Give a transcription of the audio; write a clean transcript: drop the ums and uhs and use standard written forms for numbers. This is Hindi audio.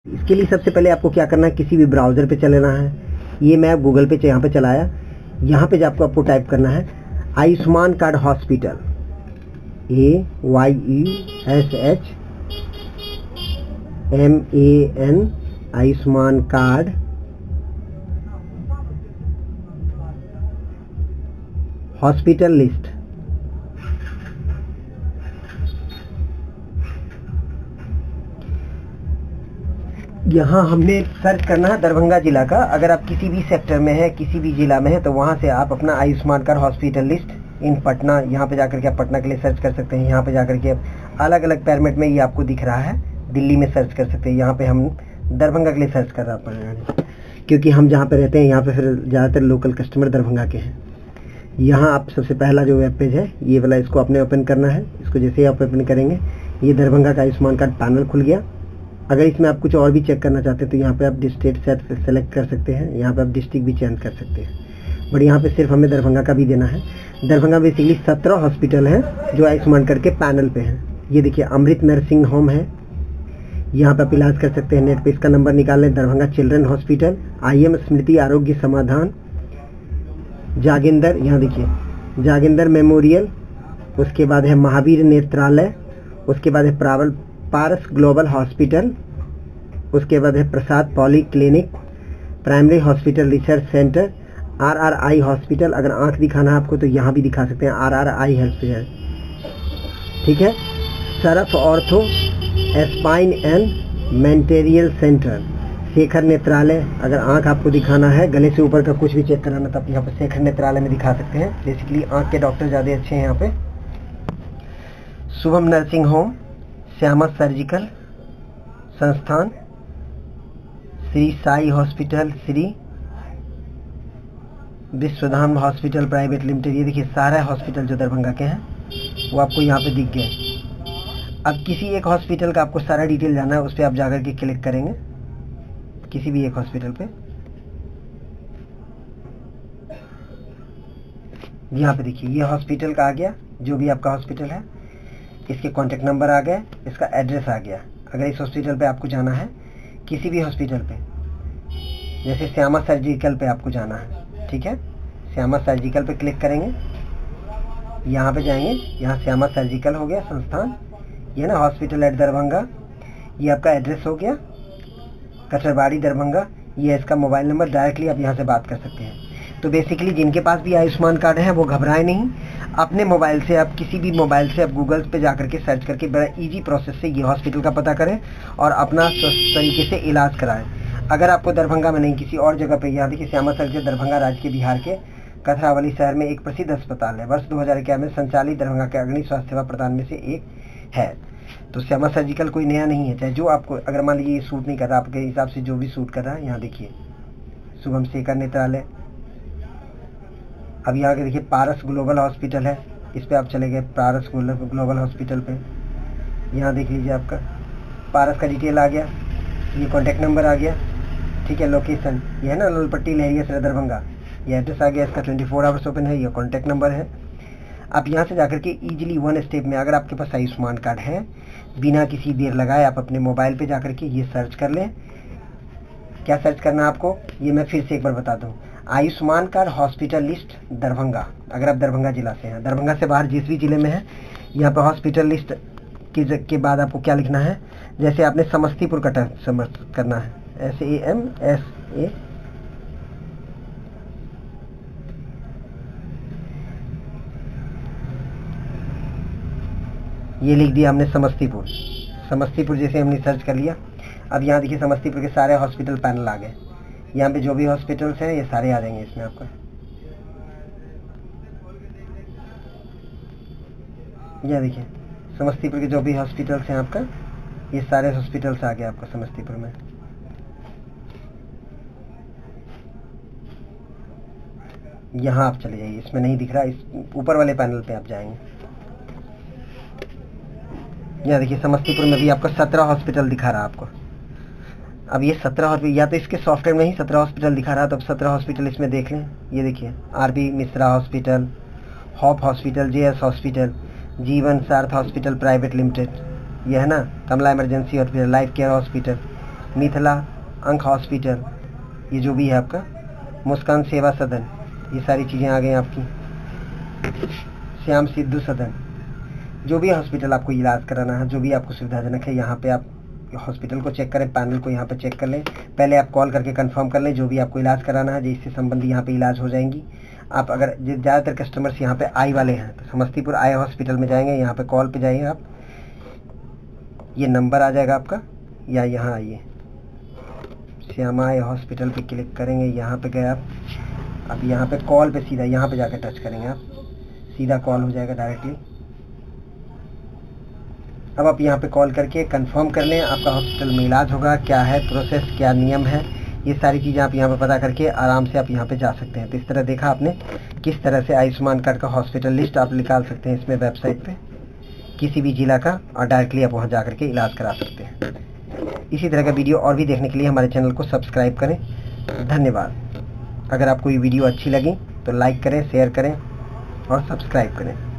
इसके लिए सबसे पहले आपको क्या करना है, किसी भी ब्राउज़र पे चलना है। ये मैं गूगल पे यहाँ पे चलाया। यहाँ पे जब आपको टाइप करना है Ayushman card hospital, AYUSHMAN Ayushman card hospital list. यहाँ हमने सर्च करना है दरभंगा ज़िला का। अगर आप किसी भी सेक्टर में है, किसी भी ज़िला में है, तो वहाँ से आप अपना Ayushman card hospital list in Patna, यहाँ पे जाकर के आप पटना के लिए सर्च कर सकते हैं। यहाँ पे जाकर के अलग अलग फॉर्मेट में ये आपको दिख रहा है। दिल्ली में सर्च कर सकते हैं। यहाँ पे हम दरभंगा के लिए सर्च कर रहा पड़ेगा, क्योंकि हम जहाँ पे रहते हैं यहाँ पे फिर ज़्यादातर लोकल कस्टमर दरभंगा के हैं। यहाँ आप सबसे पहला जो वेब पेज है ये वाला, इसको आपने ओपन करना है। इसको जैसे ही आप ओपन करेंगे ये दरभंगा का आयुष्मान कार्ड पैनल खुल गया। अगर इसमें आप कुछ और भी चेक करना चाहते हैं तो यहाँ पे आप डिस्ट्रिक्ट सेलेक्ट कर सकते हैं। यहाँ पे आप डिस्ट्रिक्ट भी चेंज कर सकते हैं, बट यहाँ पे सिर्फ हमें दरभंगा का भी देना है। दरभंगा बेसिकली 17 हॉस्पिटल हैं जो आयुष्मान कार्ड के पैनल पे हैं। ये देखिए अमृत नर्सिंग होम है, यहाँ पे आप इलाज कर सकते हैं। नेट पे इसका नंबर निकाल लें। Darbhanga children hospital, IM Smriti Arogya Samadhan, Jagendra, यहाँ देखिए जागेंद्र मेमोरियल, उसके बाद है महावीर नेत्रालय, उसके बाद है पारस ग्लोबल हॉस्पिटल, उसके बाद है Prasad polyclinic, primary hospital research centre, RRI hospital. अगर आंख दिखाना है आपको तो यहाँ भी दिखा सकते हैं, RRI हेल्थ केयर, ठीक है। सरफ ऑर्थो स्पाइन एंड मेंटेरियल सेंटर, शेखर नेत्रालय। अगर आंख आपको दिखाना है, गले से ऊपर का कुछ भी चेक कराना, तो आप यहाँ पे शेखर नेत्रालय में दिखा सकते हैं। बेसिकली आंख के डॉक्टर ज़्यादा अच्छे हैं यहाँ पे। Shubham nursing home, Shyama surgical Sansthan, Shri Sai hospital, Shri Vishwadham hospital private limited. ये देखिए सारे हॉस्पिटल जो दरभंगा के हैं वो आपको यहाँ पे दिख गए। अब किसी एक हॉस्पिटल का आपको सारा डिटेल जाना है, उस पर आप जाकर के क्लिक करेंगे किसी भी एक हॉस्पिटल पे। यहाँ पे देखिए ये हॉस्पिटल का आ गया, जो भी आपका हॉस्पिटल है, इसके कॉन्टेक्ट नंबर आ गए, इसका एड्रेस आ गया। अगर इस हॉस्पिटल पे आपको जाना है, किसी भी हॉस्पिटल पे, जैसे श्यामा सर्जिकल पे आपको जाना है, ठीक है, श्यामा सर्जिकल पे क्लिक करेंगे, यहाँ पे जाएंगे, यहाँ श्यामा सर्जिकल हो गया संस्थान, ये ना हॉस्पिटल एट दरभंगा, ये आपका एड्रेस हो गया, कचरबाड़ी दरभंगा, ये इसका मोबाइल नंबर। डायरेक्टली आप यहाँ से बात कर सकते हैं। तो बेसिकली जिनके पास भी आयुष्मान कार्ड है वो घबराए नहीं, अपने मोबाइल से, आप किसी भी मोबाइल से आप गूगल पे जाकर के सर्च करके बड़ा इजी प्रोसेस से ये हॉस्पिटल का पता करें और अपना स्वस्थ तरीके से इलाज कराएं। अगर आपको दरभंगा में नहीं, किसी और जगह पे, यहाँ देखिए श्यामा सर्जिकल दरभंगा राज्य के बिहार के कथरावली शहर में एक प्रसिद्ध अस्पताल है, वर्ष 2011 में संचालित दरभंगा के अग्रणी स्वास्थ्य सेवा प्रदान में से एक है। तो श्यामा सर्जिकल कोई नया नहीं है, चाहे जो आपको, अगर मान लीजिए ये सूट नहीं कर रहा, आपके हिसाब से जो भी सूट कर रहा है, यहाँ देखिए शुभम शेखर नेत्रालय। अब यहाँ के देखिए पारस ग्लोबल हॉस्पिटल है, इस पर आप चले गए पारस ग्लोबल हॉस्पिटल पे, यहाँ देख लीजिए आपका पारस का डिटेल आ गया, ये कॉन्टैक्ट नंबर आ गया, ठीक है। लोकेशन ये है ना ललपट्टी लहरिया सर दरभंगा, ये एड्रेस आ गया, इसका 24 आवर्स ओपन है, ये कॉन्टैक्ट नंबर है। आप यहाँ से जाकर के ईजिली वन स्टेप में, अगर आपके पास आयुष्मान कार्ड है, बिना किसी देर लगाए आप अपने मोबाइल पे जाकर के ये सर्च कर लें। क्या सर्च करना है आपको, ये मैं फिर से एक बार बता दूं, Ayushman card hospital list Darbhanga. अगर आप दरभंगा जिला से हैं, दरभंगा से बाहर जिस भी जिले में है, यहाँ पे हॉस्पिटल लिस्ट के बाद आपको क्या लिखना है, जैसे आपने समस्तीपुर का करना है, SAMSA, ये लिख दिया हमने समस्तीपुर। समस्तीपुर जैसे हमने सर्च कर लिया, अब यहाँ देखिए समस्तीपुर के सारे हॉस्पिटल पैनल आ गए। यहाँ पे जो भी हॉस्पिटल्स हैं ये सारे आ जाएंगे इसमें आपका। यहाँ देखिए समस्तीपुर के जो भी हॉस्पिटल्स हैं आपका, ये सारे हॉस्पिटल्स आ गए आपका समस्तीपुर में। यहाँ आप चले जाइए, इसमें नहीं दिख रहा, इस ऊपर वाले पैनल पे आप जाएंगे। यहाँ देखिए समस्तीपुर में भी आपका 17 हॉस्पिटल दिखा रहा है आपको। अब ये 17 हॉस्पिटल, या तो इसके सॉफ्टवेयर में ही 17 हॉस्पिटल दिखा रहा है, तो अब 17 हॉस्पिटल इसमें देख लें। ये देखिए RB Mishra hospital, hope hospital, JS hospital, Jeevan Sarth hospital private limited, ये है ना Kamala emergency hospital, life care hospital, Mithila अंक हॉस्पिटल, ये जो भी है आपका मुस्कान सेवा सदन, ये सारी चीज़ें आ गई आपकी। श्याम सिद्धू सदन, जो भी हॉस्पिटल आपको इलाज कराना है, जो भी आपको सुविधाजनक है, यहाँ पे आप हॉस्पिटल को चेक करें, पैनल को यहाँ पे चेक कर लें। पहले आप कॉल करके कंफर्म कर लें जो भी आपको इलाज कराना है, जिससे संबंधी यहाँ पे इलाज हो जाएंगी। आप अगर ज़्यादातर कस्टमर्स यहाँ पे आई वाले हैं तो समस्तीपुर आई हॉस्पिटल में जाएंगे, यहाँ पे कॉल पे जाइए आप, ये नंबर आ जाएगा आपका, या यहाँ आइए श्यामा आई हॉस्पिटल पे क्लिक करेंगे, यहाँ पे गए आप। अब यहाँ पे कॉल पे सीधा यहाँ पे जाकर टच करेंगे आप, सीधा कॉल हो जाएगा डायरेक्टली। अब आप यहाँ पे कॉल करके कंफर्म कर लें आपका हॉस्पिटल में इलाज होगा, क्या है प्रोसेस, क्या नियम है, ये सारी चीज़ें आप यहाँ पे पता करके आराम से आप यहाँ पे जा सकते हैं। तो इस तरह देखा आपने किस तरह से आयुष्मान कार्ड का हॉस्पिटल लिस्ट आप निकाल सकते हैं इसमें वेबसाइट पे, किसी भी जिला का, और डायरेक्टली आप वहाँ जा करके इलाज करा सकते हैं। इसी तरह का वीडियो और भी देखने के लिए हमारे चैनल को सब्सक्राइब करें। धन्यवाद। अगर आपको ये वीडियो अच्छी लगी तो लाइक करें, शेयर करें और सब्सक्राइब करें।